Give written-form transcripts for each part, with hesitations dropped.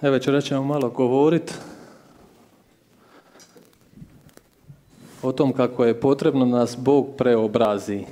večeras ćemo malo govoriti o tom kako je potrebno nas Bog preobrazi.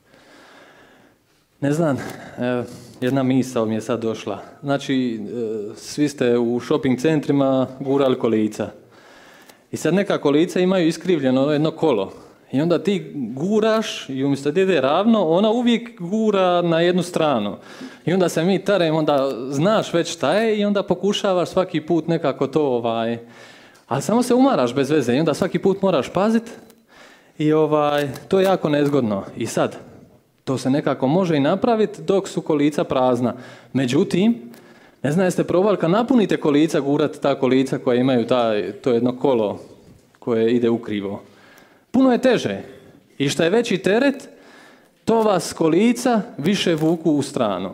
Ne znam, jedna misao mi je sad došla. Znači, svi ste u shopping centrima gurali kolica. I sad neka kolica imaju iskrivljeno jedno kolo. I onda ti guraš i umjesto da ide ravno, ona uvijek gura na jednu stranu. I onda se mi taremo, onda znaš već šta je i onda pokušavaš svaki put nekako to ali samo se umaraš bez veze i onda svaki put moraš paziti i to je jako nezgodno. I sad, to se nekako može i napraviti dok su kolica prazna. Međutim, ne znam jeste probali kad napunite kolica gurati ta kolica koja imaju to jedno kolo koje ide ukrivo. Puno je teže. I što je veći teret, to vas kolica više vuku u stranu.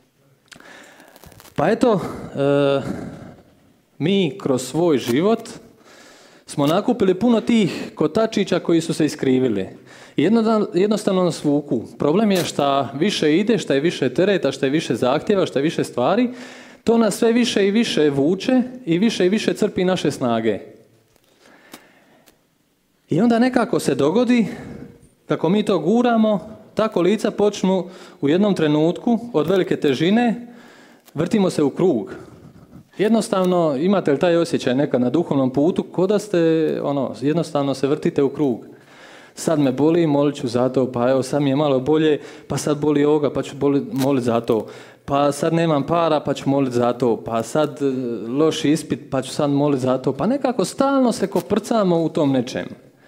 Pa eto, mi kroz svoj život smo nakupili puno tih kotačića koji su se iskrivili. Jednostavno nas vuku. Problem je što više ide, što je više tereta, što je više zahtjeva, što je više stvari, to nas sve više i više vuče i više crpi naše snage. I onda nekako se dogodi, kako mi to guramo, ta kolica počnu u jednom trenutku od velike težine, vrtimo se u krug. Jednostavno, imate li taj osjećaj nekad na duhovnom putu, ko da ste, jednostavno se vrtite u krug. Sad me boli, molit ću za to, pa evo sad mi je malo bolje, pa sad boli ovoga, pa ću molit za to. Pa sad nemam para, pa ću molit za to. Pa sad loš ispit, pa ću sad molit za to. Pa nekako stalno se koprcamo u tom nečem.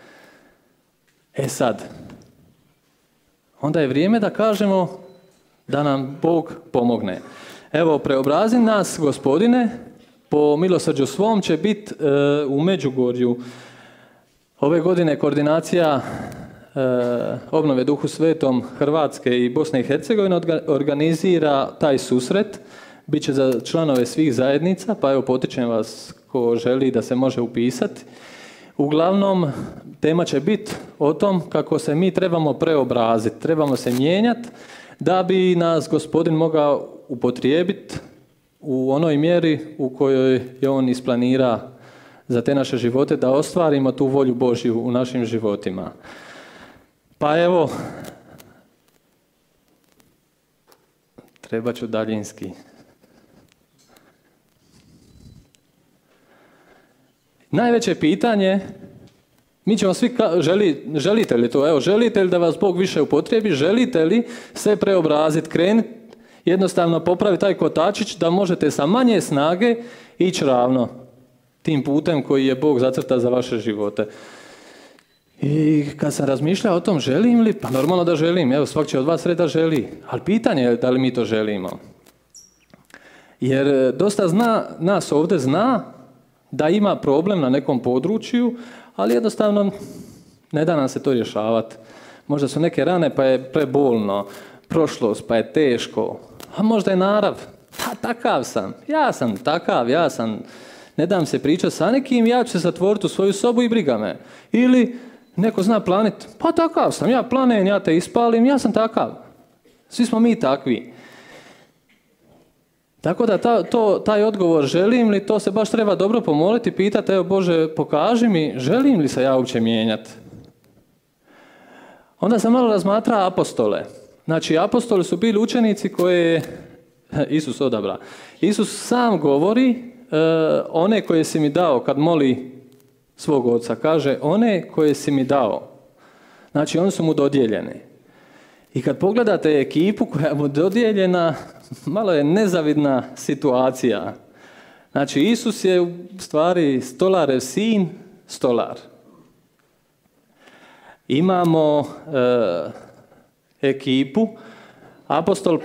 E sad, onda je vrijeme da kažemo da nam Bog pomogne. Evo, preobrazi nas, Gospodine, po milosrđu svom će biti u Međugorju. Ove godine koordinacija obnove Duhu Svetom Hrvatske i Bosne i Hercegovine organizira taj susret. Biće za članove svih zajednica, pa evo potičem vas ko želi da se može upisati. Uglavnom, tema će biti o tom kako se mi trebamo preobraziti, trebamo se mijenjati da bi nas Gospodin mogao upotrijebiti u onoj mjeri u kojoj je On isplanira za te naše živote, da ostvarimo tu volju Božju u našim životima. Pa evo, trebat ću daljinski. Najveće pitanje, mi ćemo svi, želite li to? Evo, želite li da vas Bog više upotrijebi? Želite li se preobraziti, krenuti, jednostavno popraviti taj kotačić da možete sa manje snage ići ravno tim putem koji je Bog zacrtao za vaše živote? I kad sam razmišljao o tom želim li, pa normalno da želim, evo svak će od vas reći da želi, ali pitanje je da li mi to želimo. Jer dosta nas ovdje zna da ima problem na nekom području, ali jednostavno ne da nam se to rješavati. Možda su neke rane pa je prebolno, prošlost pa je teško, a možda je narav, pa takav sam, ne dam se pričati sa nekim, ja ću se zatvoriti u svoju sobu i briga me. Ili neko zna planit, pa takav sam, ja planem, ja te ispalim, ja sam takav. Svi smo mi takvi. Tako da taj odgovor želim li, to se baš treba dobro pomoliti, pitati, evo Bože, pokaži mi, želim li se ja uopće mijenjati. Onda sam malo razmatrao apostole. Znači, apostoli su bili učenici koje je Isus odabra. Isus sam govori, one koje si mi dao, kad moli svog oca, kaže, one koje si mi dao. Znači, oni su mu dodijeljeni. I kad pogledate ekipu koja mu dodijeljena, malo je nezavidna situacija. Znači, Isus je u stvari stolarev sin, stolar. Imamo ekipu, apostol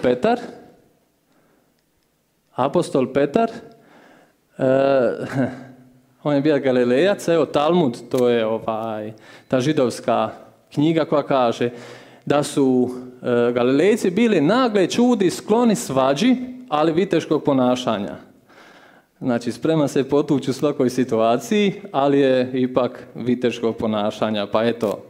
Petar, on je bio Galilejac, evo Talmud, to je ta židovska knjiga koja kaže da su Galilejci bili nagle, čudi, skloni svađi, ali viteškog ponašanja. Znači, spreman se potući u svakoj situaciji, ali je ipak viteškog ponašanja, pa eto.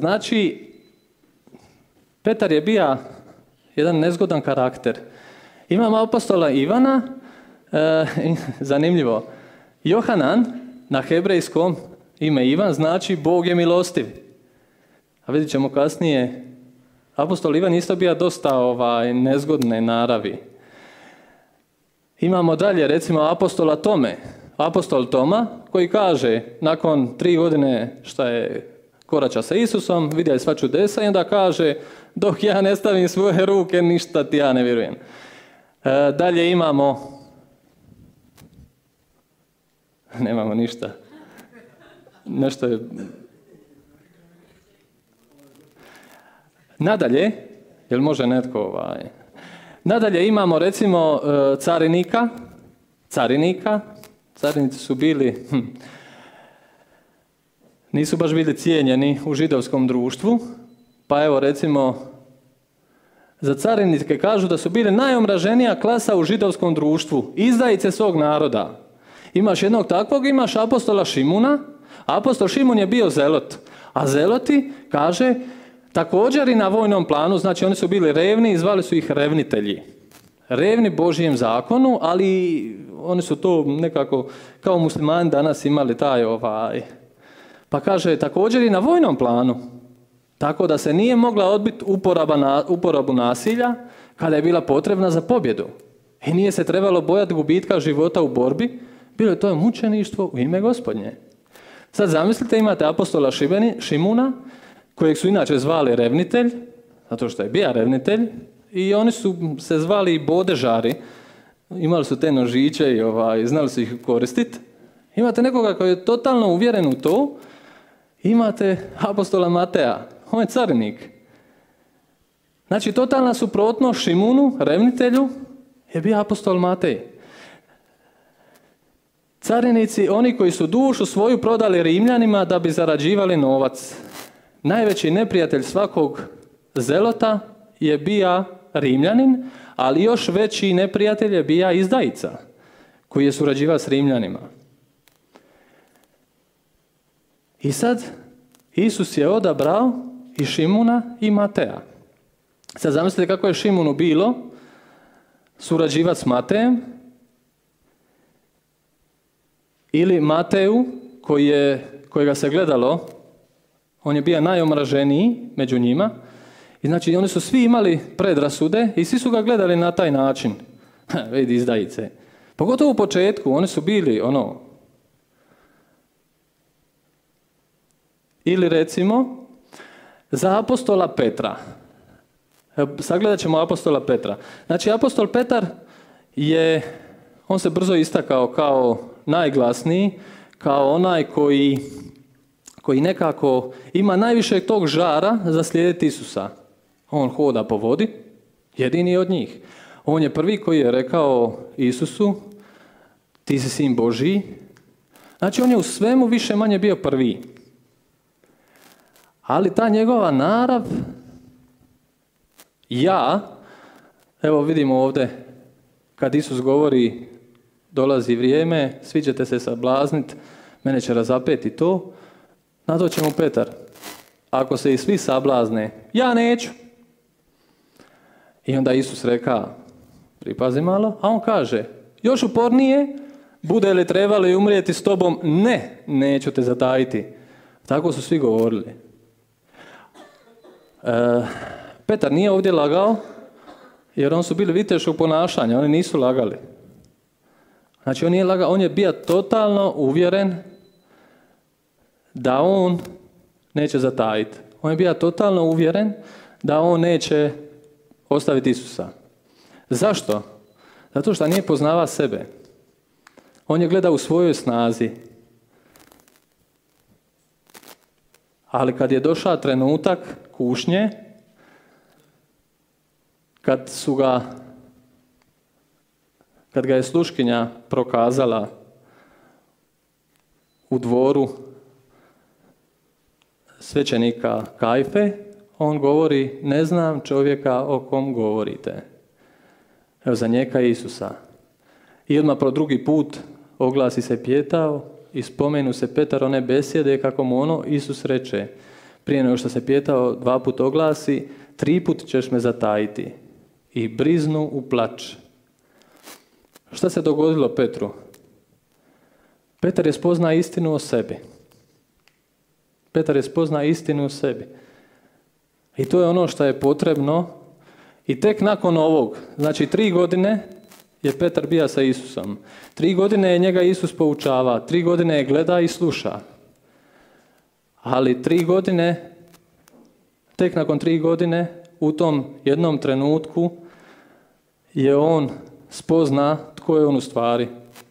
Znači, Petar je bio jedan nezgodan karakter. Imamo apostola Ivana, zanimljivo, Johanan na hebrejskom ime Ivan znači Bog je milostiv. A vidjet ćemo kasnije, apostol Ivan isto bio dosta nezgodne naravi. Imamo dalje recimo apostola Tome, apostol Toma koji kaže nakon 3 godine šta je korača sa Isusom, vidio je sva čudesa i onda kaže dok ja ne stavim svoje ruke ništa ti ja ne vjerujem. Dalje nemamo ništa. Nešto je... Nadalje, jel može netko Nadalje imamo recimo carinika. Carinici su bili, nisu baš bili cijenjeni u židovskom društvu, pa evo recimo za carinike kažu da su bili najomraženija klasa u židovskom društvu, izdajice svog naroda. Imaš jednog takvog, imaš apostola Šimuna. Apostol Šimun je bio zelot, a zeloti, kaže, također i na vojnom planu, znači oni su bili revni i zvali su ih revnitelji. Revni Božijem zakonu, ali oni su to nekako, kao muslimani danas imali Pa kaže, također i na vojnom planu. Tako da se nije mogla odbiti uporabu nasilja kada je bila potrebna za pobjedu. I nije se trebalo bojati gubitka života u borbi, bilo je to mučeništvo u ime Gospodnje. Sad zamislite, imate apostola Šimuna, kojeg su inače zvali revnitelj, zato što je bio revnitelj, i oni su se zvali bodežari, imali su te nožiće i znali su ih koristiti. Imate nekoga koji je totalno uvjeren u to, imate apostola Mateja, on je carinik. Znači, totalna suprotnost Šimunu, revnitelju, je bio apostol Matej. Carinici, oni koji su dušu svoju prodali Rimljanima da bi zarađivali novac. Najveći neprijatelj svakog zelota je bio Rimljanin, ali još veći neprijatelj je bio izdajica, koji je surađivao s Rimljanima. I sad, Isus je odabrao i Šimuna i Mateja. Sad zamislite kako je Šimunu bilo surađivati s Matejem, ili Mateju, kojega se gledalo, on je bio najomraženiji među njima, i znači oni su svi imali predrasude i svi su ga gledali na taj način. Vidi izdajice. Pogotovo u početku, oni su bili Ili recimo, za apostola Petra. Sagledat ćemo apostola Petra. Znači, apostol Petar on se brzo istakao kao najglasniji, kao onaj koji nekako ima najviše tog žara za slijediti Isusa. On hoda po vodi, jedini od njih. On je prvi koji je rekao Isusu, ti si sin Božji. Znači, on je u svemu više manje bio prvi. Ali ta njegova narav, evo vidimo ovdje, kad Isus govori, dolazi vrijeme, svi ćete se sablazniti, mene će razapeti to, na to će mu Petar. Ako se i svi sablazne, ja neću. I onda Isus reka, pripazi malo, a on kaže, još upornije, bude li trebali umrijeti s tobom, neću te zatajiti. Tako su svi govorili. Petar nije ovdje lagao, jer on su bili viteši u ponašanju, oni nisu lagali. Znači, on nije lagao, on je bio totalno uvjeren da on neće zatajiti. On je bio totalno uvjeren da on neće ostaviti Isusa. Zašto? Zato što nije poznavao sebe. On je gledao u svojoj snazi. Ali kad je došao trenutak kušnje, kad ga je sluškinja prokazala u dvoru svećenika Kajfe, on govori, ne znam čovjeka o kom govorite. Evo, za njega Isusa. I odmah pro drugi put oglasi se Pjetao i spomenu se Petar one besjede kako mu Isus reče, prije nego što se Pjetao 2 put oglasi, 3 put ćeš me zatajiti. I briznu u plač. Šta se dogodilo Petru? Petar je spoznao istinu o sebi. Petar je spoznao istinu o sebi. I to je ono što je potrebno. I tek nakon ovog, znači 3 godine je Petar bio sa Isusom. 3 godine je njega Isus poučava. 3 godine je gleda i sluša. Ali 3 godine, tek nakon 3 godine, u tom jednom trenutku je on spozna tko je on u stvari.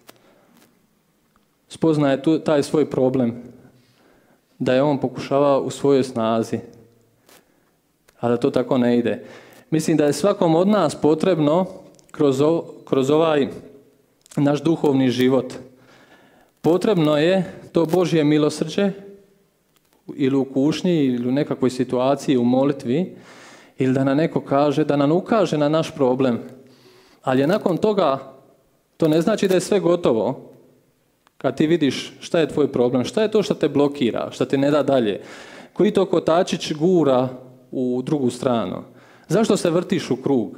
Spozna je taj svoj problem. Da je on pokušavao u svojoj snazi. A da to tako ne ide. Mislim da je svakom od nas potrebno kroz ovaj naš duhovni život. Potrebno je to Božje milosrđe ili u kušnji ili u nekakvoj situaciji u molitvi ili da nam neko kaže, da nam ukaže na naš problem. Ali je nakon toga, to ne znači da je sve gotovo. Kad ti vidiš šta je tvoj problem, šta je to što te blokira, šta te ne da dalje, koji to kotačić gura u drugu stranu. Zašto se vrtiš u krug?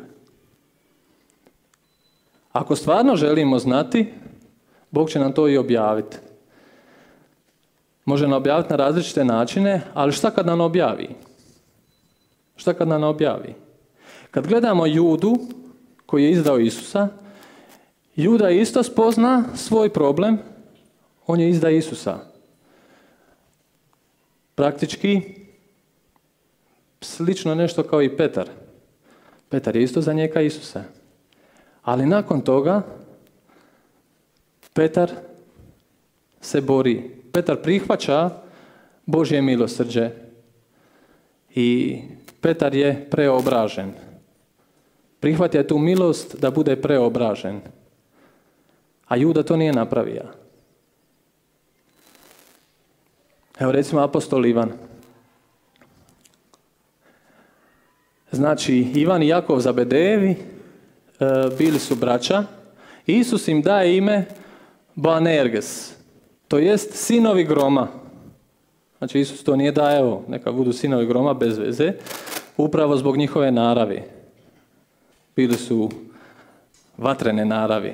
Ako stvarno želimo znati, Bog će nam to i objaviti. Može nam objaviti na različite načine, ali šta kad nam objavi? Šta kad nam objavi? Kad gledamo Judu koji je izdao Isusa, Juda isto spozna svoj problem, on je izdao Isusa. Praktički slično nešto kao i Petar. Petar je isto zanijeka Isusa. Ali nakon toga Petar se bori. Petar prihvaća Božje milosrđe i Petar je preobražen. Prihvatio je tu milost da bude preobražen. A Juda to nije napravio. Evo recimo apostol Ivan. Znači, Ivan i Jakov Zabedejevi bili su braća. Isus im daje ime Boanerges, to jest sinovi groma. Znači, Isus to nije dao, neka budu sinovi groma bez veze, upravo zbog njihove naravi. Bili su vatrene naravi.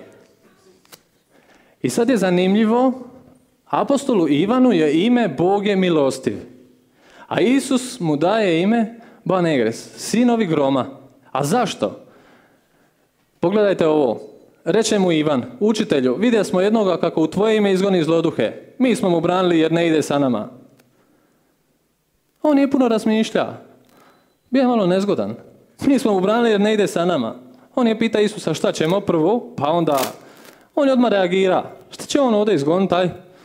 I sad je zanimljivo, apostolu Ivanu je ime Bog je milostiv. A Isus mu daje ime Boanerges, sinovi groma. A zašto? Pogledajte ovo. Reče mu Ivan, učitelju, vidio smo jednoga kako u tvoje ime izgoni zloduhe. Mi smo mu branili jer ne ide sa nama. On nije puno razmišljao. Bio je malo nezgodan. Mi smo mu branili jer ne ide sa nama. On je pita Isusa šta ćemo prvo, pa onda on je odmah reagira. Šta će on ovdje izgoniti taj?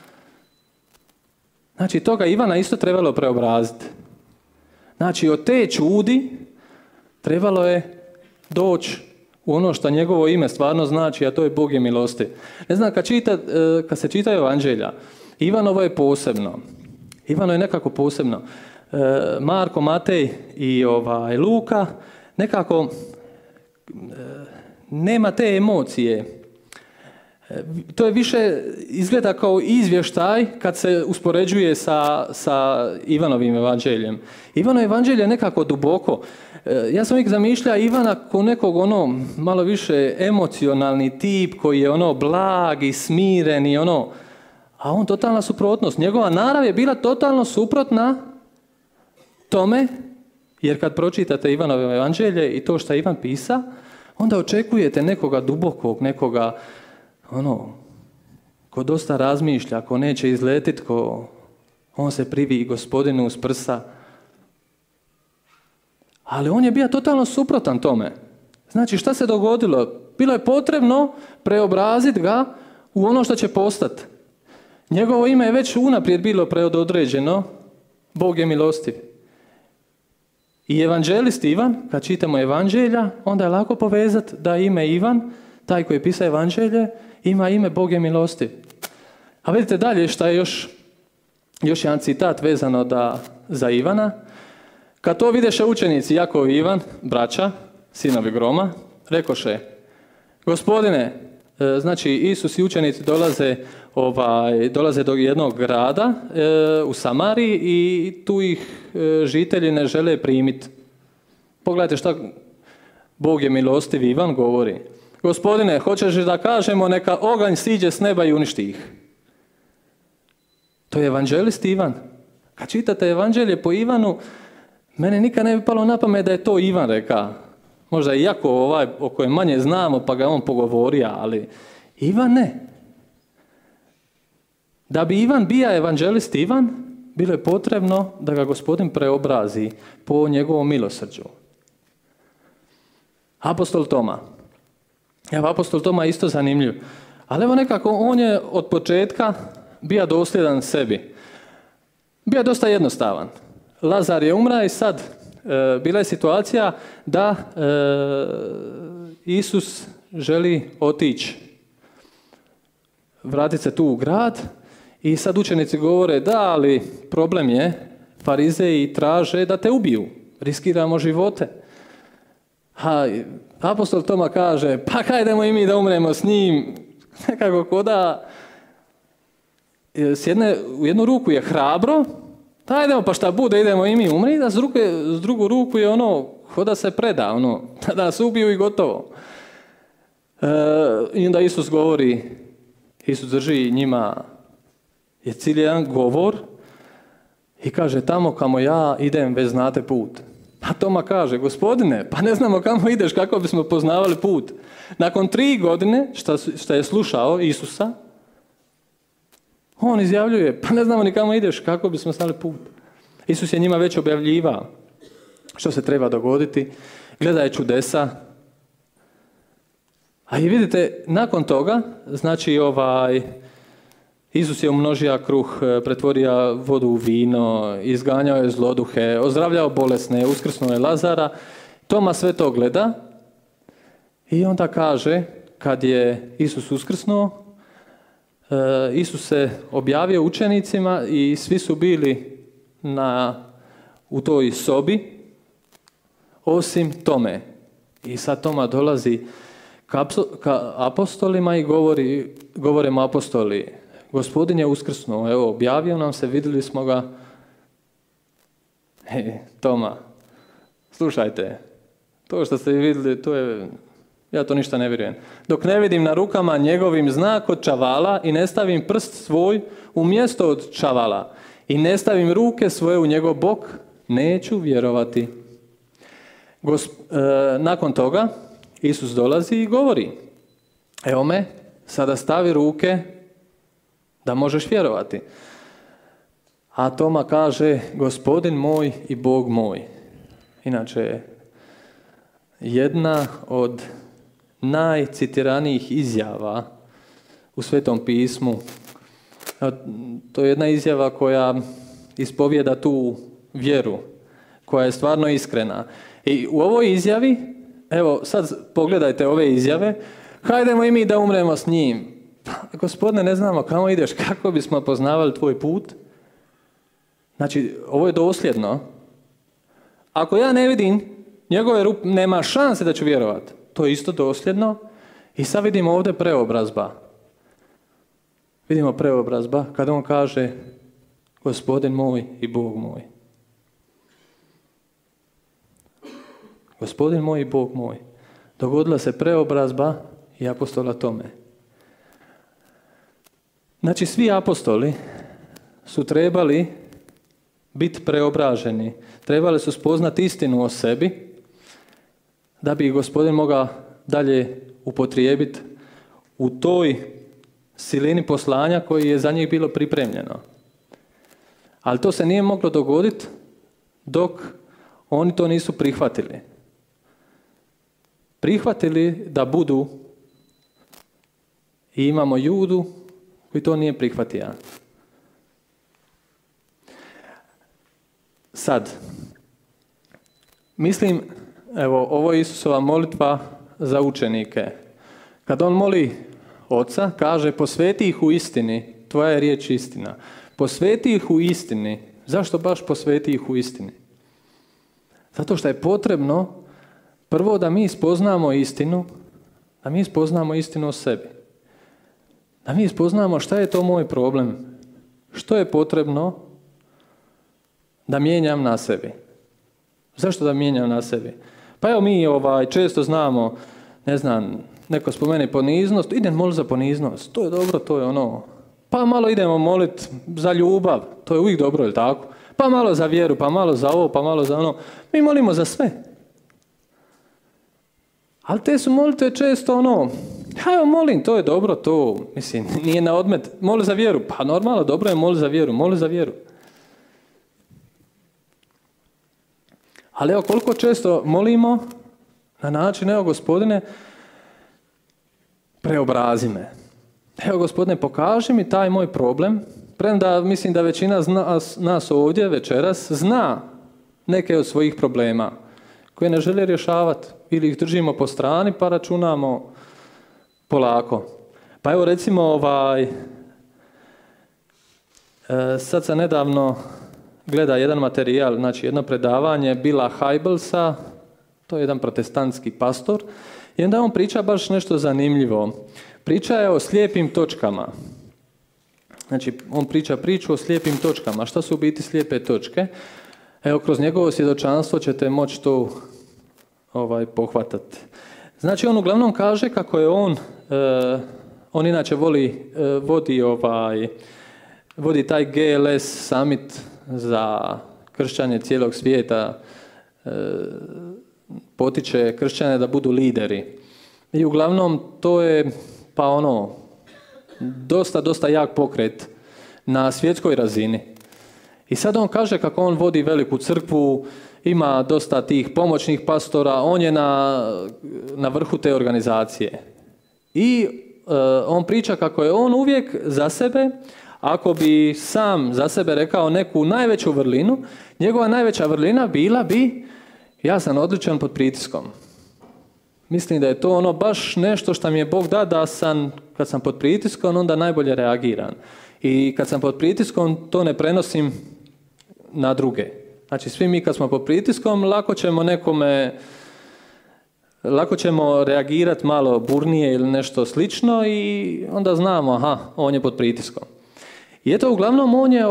Znači, toga Ivana isto trebalo preobraziti. Znači, od te čudi trebalo je doći u ono što njegovo ime stvarno znači, a to je Bog je milosti. Ne znam, kad se čita Evanđelja, Ivanovo je posebno. Ivano je nekako posebno. Marko, Matej i Luka nekako nema te emocije. To je više izgleda kao izvještaj kad se uspoređuje sa Ivanovim evanđeljem. Ivano evanđelje je nekako duboko. Ja sam uvijek zamišljao Ivana kao nekog malo više emocionalni tip koji je blag i smiren i a on totalna suprotnost. Njegova narav je bila totalno suprotna tome, jer kad pročitate Ivanovo evanđelje i to što je Ivan pisa, onda očekujete nekoga dubokog, nekoga ko dosta razmišlja, ko neće izletiti, on se privi Gospodinu uz prsa. Ali on je bio totalno suprotan tome. Znači, šta se dogodilo? Bilo je potrebno preobraziti ga u ono što će postati. Njegovo ime je već unaprijed bilo predodređeno, Bog je milostiv. I evanđelist Ivan, kad čitamo evanđelja, onda je lako povezati da ime Ivan, taj koji je pisao evanđelje, ima ime Bog je milostiv. A vidite dalje šta je još jedan citat vezano za Ivana. Kad to videše učenici Jakov i Ivan, braća, sinovi groma, rekoše, Gospodine, znači Isus i učenici dolaze do jednog grada u Samariji i tu ih žitelji ne žele primiti. Pogledajte šta Bog je milostiv, Ivan govori. Gospodine, hoćeš li da kažemo neka oganj siđe s neba i uništi ih? To je evanđelist Ivan. Kad čitate evanđelje po Ivanu, mene nikad ne bi palo na pamet da je to Ivan reka. Možda i Jakov o kojem manje znamo pa ga on pogovorio, ali Ivan ne. Da bi Ivan bija evanđelist Ivan, bilo je potrebno da ga Gospodin preobrazi po njegovom milosrđu. Apostol Toma. Evo, apostol Toma je isto zanimljiv. Ali evo nekako on je od početka bio dosljedan sebi. Bio je dosta jednostavan. Lazar je umra i sad bila je situacija da Isus želi otići, vratiti se tu u grad i sad učenici govore da, ali problem je, farizeji traže da te ubiju, riskiramo živote. A apostol Toma kaže, pa hajdemo i mi da umremo s njim, nekako koda u jednu ruku je hrabro, hajdemo pa šta bude, idemo i mi umri, a s drugu ruku je ono, koda se preda, da nas ubiju i gotovo. I onda Isus govori, Isus drži njima, je cilj jedan govor i kaže, tamo kamo ja idem, već znate put. A Toma kaže, Gospodine, pa ne znamo kamo ideš, kako bismo poznavali put. Nakon 3 godine što je slušao Isusa, on izjavljuje, pa ne znamo ni kamo ideš, kako bismo znali put. Isus je njima već objavljivao što se treba dogoditi, gledaj čudesa. A i vidite, nakon toga, znači Isus je umnožio kruh, pretvorio vodu u vino, izganjao je zloduhe, ozdravljao bolesne, uskrsnuo je Lazara. Toma sve to gleda i onda kaže, kad je Isus uskrsnuo, Isus se objavio učenicima i svi su bili u toj sobi, osim Tome. I sad Toma dolazi ka apostolima i govore mu apostoli, Gospodin je uskrsnuo, evo, objavio nam se, vidjeli smo ga. Toma, slušajte, to što ste vidjeli, ja to ništa ne vjerujem. Dok ne vidim na rukama njegovim znak od čavala i ne stavim prst svoj u mjesto od čavala i ne stavim ruke svoje u njegov bok, neću vjerovati. Nakon toga, Isus dolazi i govori, evo me, sada stavi ruke da možeš vjerovati. A Toma kaže, Gospodin moj i Bog moj. Inače, jedna od najcitiranijih izjava u Svetom pismu. To je jedna izjava koja ispovijeda tu vjeru, koja je stvarno iskrena. I u ovoj izjavi, evo sad pogledajte ove izjave, hajdemo i mi da umremo s njim. Gospodine, ne znamo kamo ideš, kako bismo poznavali tvoj put. Znači, ovo je dosljedno. Ako ja ne vidim njegove ruke, nema šanse da ću vjerovati. To je isto dosljedno. I sad vidimo ovdje preobrazba. Vidimo preobrazba kada on kaže Gospodin moj i Bog moj. Gospodin moj i Bog moj. Dogodila se preobrazba i apostola Tome. Znači, svi apostoli su trebali biti preobraženi. Trebali su spoznati istinu o sebi da bi Gospodin mogao dalje upotrijebiti u toj silini poslanja koji je za njih bilo pripremljeno. Ali to se nije moglo dogoditi dok oni to nisu prihvatili. Prihvatili da budu i imamo Judu koji to nije prihvatio. Sad, mislim, evo, ovo je Isusova molitva za učenike. Kad on moli Oca, kaže, posveti ih u istini, tvoja je riječ istina. Posveti ih u istini. Zašto baš posveti ih u istini? Zato što je potrebno prvo da mi spoznamo istinu, da mi spoznamo istinu o sebi. Da mi spoznamo šta je to moj problem. Što je potrebno da mijenjam na sebi. Zašto da mijenjam na sebi? Pa evo mi često znamo, ne znam, neko spomeni poniznost, idem moliti za poniznost, to je dobro, to je ono. Pa malo idemo moliti za ljubav, to je uvijek dobro, je li tako? Pa malo za vjeru, pa malo za ovo, pa malo za ono. Mi molimo za sve. Ali te su molitve često ono, evo molim, to je dobro, to, mislim, nije na odmet. Moli za vjeru, pa normalno, dobro je, moli za vjeru, moli za vjeru. Ali evo koliko često molimo na način, evo Gospodine, preobrazi me. Evo Gospodine, pokaži mi taj moj problem, premda mislim da većina nas ovdje večeras zna neke od svojih problema koje ne žele rješavati ili ih držimo po strani pa računamo polako. Pa evo recimo sad se nedavno gleda jedan materijal, znači jedno predavanje Billa Hybelsa, to je jedan protestantski pastor, i onda on priča baš nešto zanimljivo. Priča je o slijepim točkama. Znači, on priča priču o slijepim točkama. Šta su u biti slijepe točke? Evo, kroz njegovo svjedočanstvo ćete moći to pohvatati. Znači, on uglavnom kaže kako je on inače vodi taj GLS summit za kršćanje cijelog svijeta, potiče kršćane da budu lideri. I uglavnom to je dosta jak pokret na svjetskoj razini. I sad on kaže kako on vodi veliku crkvu, ima dosta tih pomoćnih pastora, on je na vrhu te organizacije. I on priča kako je on uvijek za sebe, ako bi sam za sebe rekao neku najveću vrlinu, njegova najveća vrlina bila bi ja sam odličan pod pritiskom. Mislim da je to baš nešto što mi je Bog da kad sam pod pritiskom, onda najbolje reagiram. I kad sam pod pritiskom, to ne prenosim na druge. Znači, svi mi kad smo pod pritiskom, lako ćemo reagirati malo burnije ili nešto slično i onda znamo, aha, on je pod pritiskom. I eto, uglavnom, on je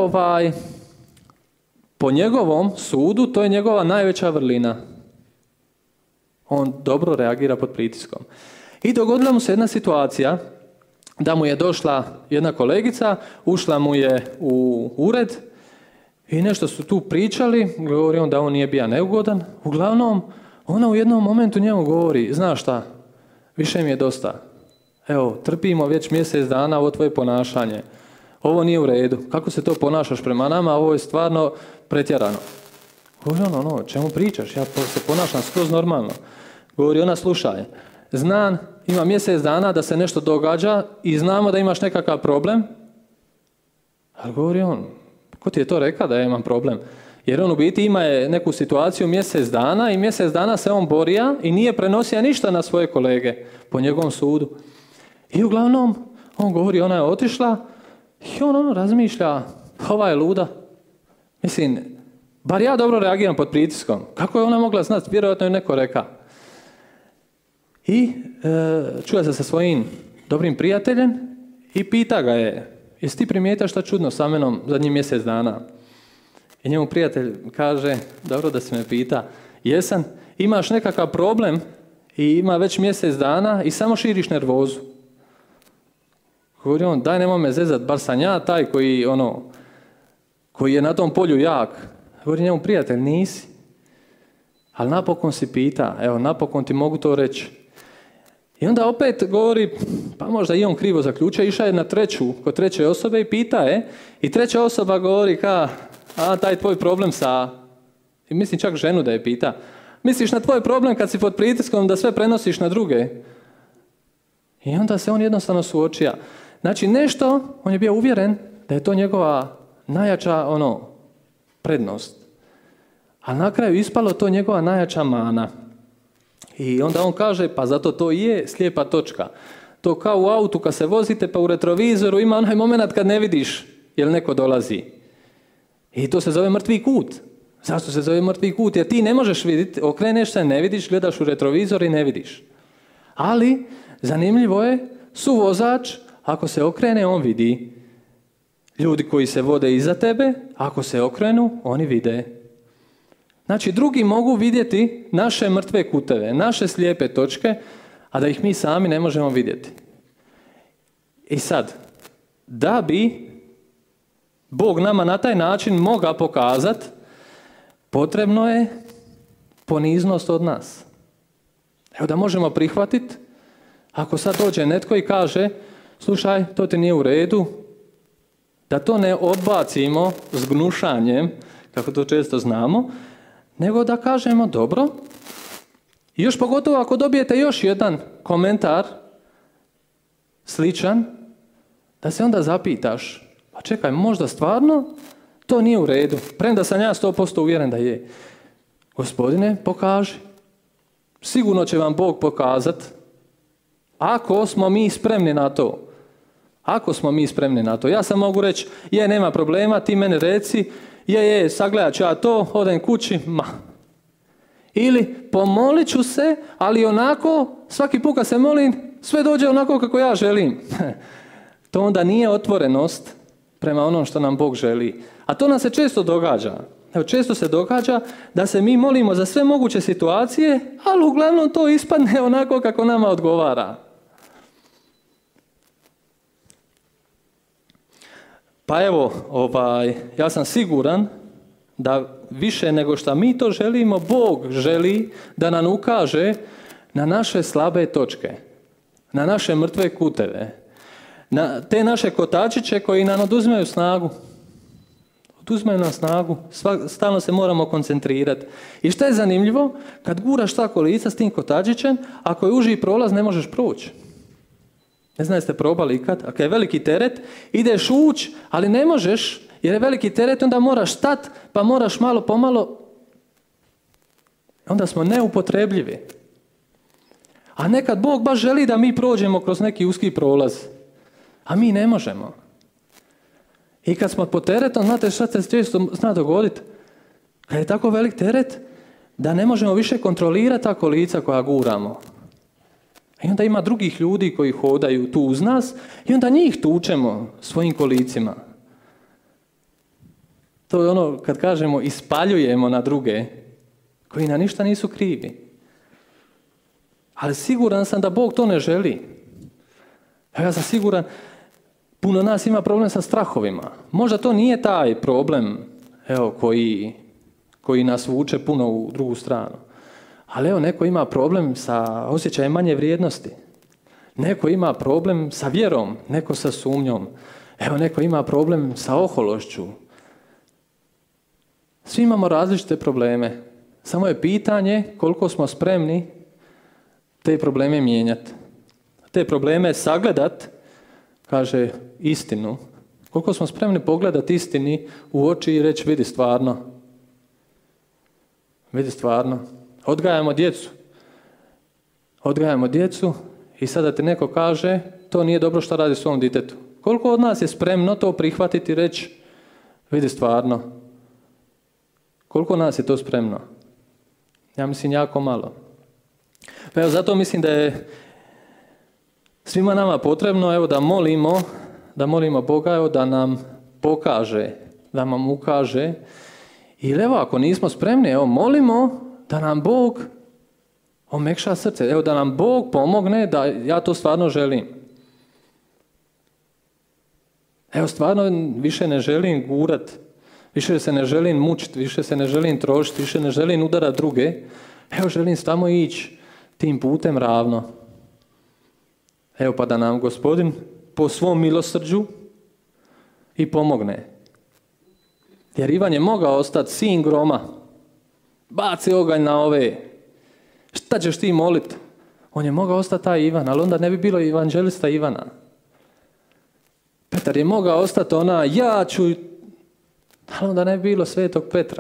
po njegovom sudu, to je njegova najveća vrlina. On dobro reagira pod pritiskom. I dogodila mu se jedna situacija da mu je došla jedna kolegica, ušla mu je u ured i nešto su tu pričali, govori on da on nije bio neugodan. Uglavnom, ona u jednom momentu njemu govori, znaš šta, više mi je dosta. Evo, trpimo već mjesec dana ovo tvoje ponašanje. Ovo nije u redu. Kako se to ponašaš prema nama, ovo je stvarno pretjerano. Govori o čemu pričaš? Ja se ponašam skroz normalno. Govori ona, slušaj, znam, ima mjesec dana da se nešto događa i znamo da imaš nekakav problem. Ali govori on, ko ti je to rekao da ja imam problem? Jer on u biti ima neku situaciju mjesec dana i mjesec dana se on borija i nije prenosio ništa na svoje kolege po njegovom sudu. I uglavnom, on govori, ona je otišla i on razmišlja, ova je luda. Mislim, bar ja dobro reagiram pod pritiskom. Kako je ona mogla znati? Vjerojatno je neko rekao. I čuje se sa svojim dobrim prijateljem i pita ga je, jesi ti primijetio šta čudno sa menom zadnjih mjesec dana? I njemu prijatelj kaže, dobro da se me pita, jesam, imaš nekakav problem i ima već mjesec dana i samo širiš nervozu. Govori on, daj nemoj me zezat, bar sam ja taj koji je na tom polju jak. Govori njemu prijatelj, nisi. Ali napokon si pita, evo napokon ti mogu to reći. I onda opet govori, pa možda i on krivo zaključio, išao je kod treće osobe i pita je. I treća osoba govori taj tvoj problem i mislim čak ženu da je pita. Misliš na tvoj problem kad si pod pritiskom da sve prenosiš na druge? I onda se on jednostavno suočija. Znači nešto, on je bio uvjeren da je to njegova najjača prednost. A na kraju ispalo to njegova najjača mana. I onda on kaže, pa zato to je slijepa točka. To kao u autu kad se vozite pa u retrovizoru ima onaj moment kad ne vidiš jel neko dolazi. I to se zove mrtvi kut. Zašto se zove mrtvi kut? Jer ti ne možeš vidjeti, okreneš se, ne vidiš, gledaš u retrovizor i ne vidiš. Ali, zanimljivo je, suvozač, ako se okrene, on vidi. Ljudi koji se vode iza tebe, ako se okrenu, oni vide. Znači, drugi mogu vidjeti naše mrtve kuteve, naše slijepe točke, a da ih mi sami ne možemo vidjeti. I sad, da bi Bog nama na taj način mogao pokazati, potrebno je poniznost od nas. Evo da možemo prihvatiti, ako sad dođe netko i kaže, slušaj, to ti nije u redu, da to ne odbacimo s gnušanjem, kako to često znamo, nego da kažemo dobro. I još pogotovo ako dobijete još jedan komentar sličan, da se onda zapitaš, pa čekaj, možda stvarno to nije u redu, premda sam ja 100% uvjeren da je. Gospodine, pokaži. Sigurno će vam Bog pokazati, ako smo mi spremni na to. Ako smo mi spremni na to. Ja sam mogu reći, nema problema, ti meni reci, sagledat ću ja to, odem kući, Ili pomolit ću se, ali onako, svaki put kad se molim, sve dođe onako kako ja želim. To onda nije otvorenost prema onom što nam Bog želi. A to nam se često događa. Evo, često se događa da se mi molimo za sve moguće situacije, ali uglavnom to ispadne onako kako nama odgovara. Pa evo, ja sam siguran da više nego što mi to želimo, Bog želi da nam ukaže na naše slabe točke, na naše mrtve kuteve, na te naše kotačiće koji nam oduzimaju snagu. Oduzimaju nam snagu, stalno se moramo koncentrirati. I što je zanimljivo, kad guraš ta kolica s tim kotačićem, ako je uži prolaz, ne možeš proći. Ne znam jeste probali ikad, ako je veliki teret, ideš ući, ali ne možeš, jer je veliki teret, onda moraš stati, pa moraš malo pomalo, onda smo neupotrebljivi. A nekad Bog baš želi da mi prođemo kroz neki uski prolaz, a mi ne možemo. I kad smo pod teretom, znate šta se često zna dogoditi? Kad je tako velik teret, da ne možemo više kontrolirati ta kolica koja guramo. I onda ima drugih ljudi koji hodaju tu uz nas i onda njih tučemo svojim kolicima. To je ono kad kažemo ispaljujemo na druge koji na ništa nisu krivi. Ali siguran sam da Bog to ne želi. Ja sam siguran, puno nas ima problem sa strahovima. Možda to nije taj problem koji nas vuče puno u drugu stranu. Ali neko ima problem sa osjećajem manje vrijednosti. Neko ima problem sa vjerom, neko sa sumnjom. Neko ima problem sa ohološću. Svi imamo različite probleme. Samo je pitanje koliko smo spremni te probleme mijenjati. Te probleme sagledat, kaže istinu. Koliko smo spremni pogledati istini u oči i reći vidi stvarno. Vidi stvarno. Odgajamo djecu i sada ti neko kaže to nije dobro što radi svom ditetu. Koliko od nas je spremno to prihvatiti i reći vidi stvarno. Koliko nas je to spremno? Ja mislim jako malo. Pa evo zato mislim da je svima nama potrebno da molimo Boga da nam pokaže, da nam ukaže. I evo ako nismo spremni, molimo da nam Bog omekša srce. Da nam Bog pomogne da ja to stvarno želim. Stvarno više ne želim gurat, više se ne želim mučiti, više se ne želim trošiti, više ne želim udarati druge. Želim samo ići tim putem ravno. Pa da nam Gospodin po svom milosrđu i pomogne. Jer Ivan je mogao ostati sin groma. Baci oganj na ove. Šta ćeš ti moliti? On je mogao ostati taj Ivan, ali onda ne bi bilo evanđelista Ivana. Petar je mogao ostati ja ću, ali onda ne bi bilo svetog Petra.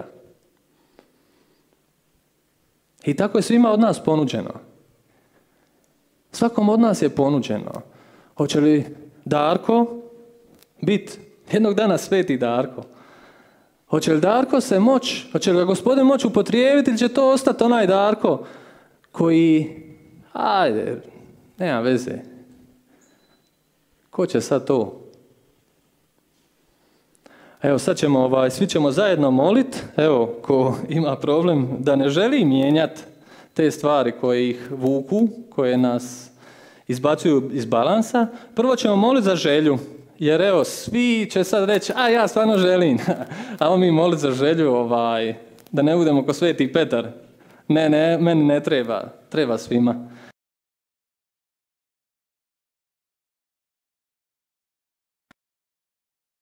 I tako je svima od nas ponuđeno. Svakom od nas je ponuđeno. Hoće li Darko biti jednog dana sveti Darko? Hoće li Darko hoće li ga Gospodin moći upotrijebiti ili će to ostati onaj Darko koji, nema veze. Ko će sad to? Sad ćemo, svi ćemo zajedno moliti, ko ima problem da ne želi mijenjati te stvari koje ih vuku, koje nas izbacuju iz balansa, prvo ćemo moliti za želju. Jer evo, svi će sad reći, a ja stvarno želim. A mi moliti za želju, da ne budemo ko Sveti Petar. Ne, meni ne treba, treba svima.